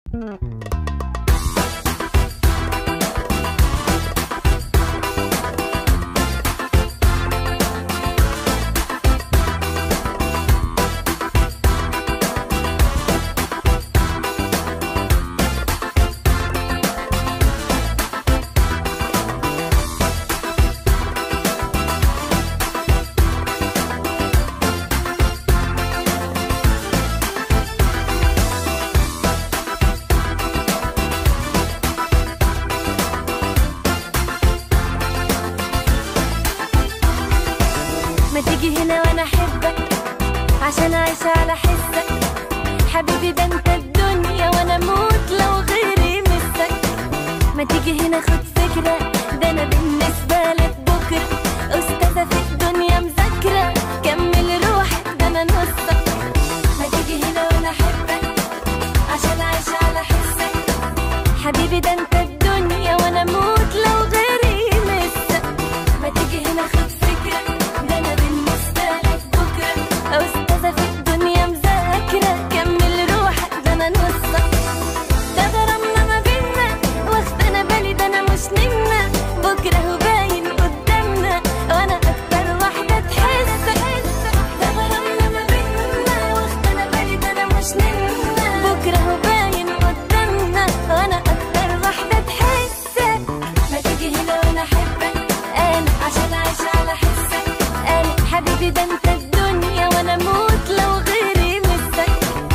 ما تيجي هنا وانا احبك عشان اعيش على حسك. حبيبي ده انت الدنيا وانا اموت لو غيري مسك. ما تيجي هنا خد فكرة، ده انا بالنسبة لك بكرة استاذة في الدنيا مذاكرة. كمل روحك ده انا نصك. ما تيجي هنا وانا احبك عشان اعيش على حسك. حبيبي ده انت الدنيا وانا اموت لو غيري مسك. ما تيجي هنا خد فكرة، ده انا بالنسبة لك بكرة استاذة في الدنيا مذاكرة. كمل روحك ده انا نصك. ده غرامنا ما بينا واخد انا بالي، ده انا مش نمنا بكرة هو باين قدامنا وانا اكتر واحدة تحس. ده غرامنا ما بينا واخد انا بالي، ده انا مش نمنا بكرة هو باين قدامنا وانا اكتر واحدة تحسك. ما تيجي هنا وانا احبك انا عشان اعيش على حسك. انا حبيبي ده انت الدنيا وانا اموت لو غيري مسك.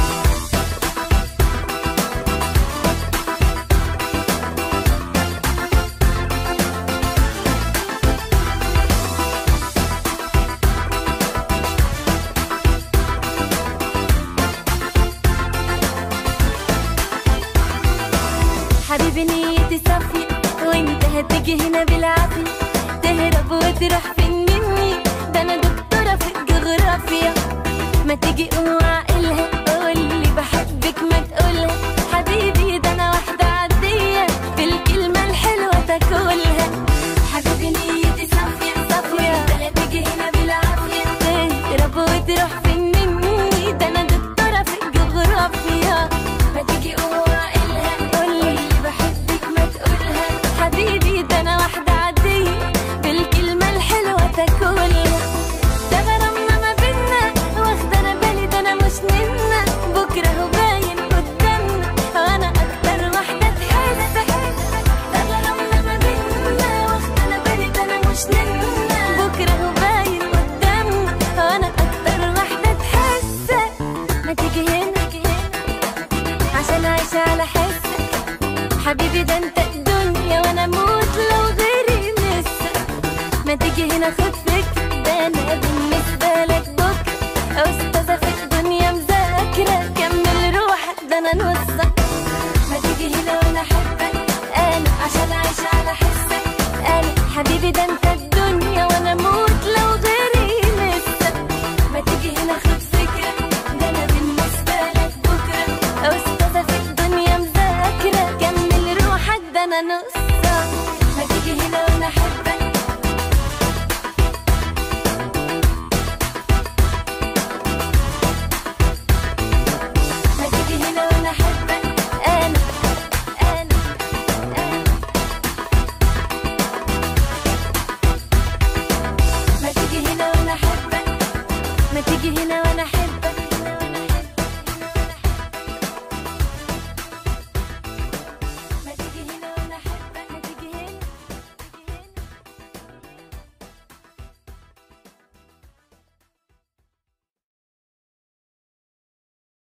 حبيبي نيتي صافية وانت هتيجي هنا بالعافية. تهرب وتروح فين مني، ده انا دكتورة في الجغرافيا. ما تيجي قوم عقلها قولي بحبك ما تقولها. حبيبي ده انا واحدة عادية بالكلمة الحلوة تاكلها. حبيبي نيتي صافية صافية وانت هتيجي هنا بالعافية. تهرب وتروح فين مني، ده انا دكتورة في الجغرافيا. ما تيجي قوم حبيبي ده انا واحدة عادية بالكلمة الحلوة تاكلها. ده غرامنا ما بينا واخد انا بالي، ده انا مش نمنا بكرة هو باين قدامنا وانا اكتر واحدة تحس. ده غرامنا ما بينا واخد انا بالي، ده انا مش نمنا بكرة هو باين قدامنا وانا اكتر واحدة تحس. ما تيجي هنا عشان اعيش على حسك. حبيبي ده انت الدنيا وانا اموت لو غيري مسك. ما تيجي هنا خد فكرة، ده انا بالنسبة لك بكرة استاذة في الدنيا مذاكرة. كمل روحك ده انا نصك. ما تيجي هنا وانا احبك انا عشان اعيش على حسك. انا حبيبي ده انت الدنيا وانا اموت لو غيري مسك. ما تيجي هنا خد فكرة، ده انا بالنسبة لك بكرة استاذة في الدنيا مذاكرة. كمل روحك ده انا نص.